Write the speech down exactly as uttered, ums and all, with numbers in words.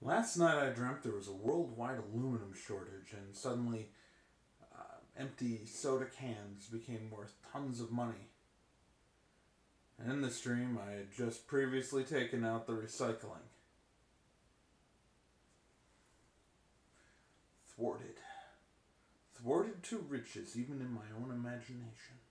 Last night I dreamt there was a worldwide aluminum shortage, and suddenly uh, empty soda cans became worth tons of money. And in this dream, I had just previously taken out the recycling. Thwarted. Thwarted to riches, even in my own imagination.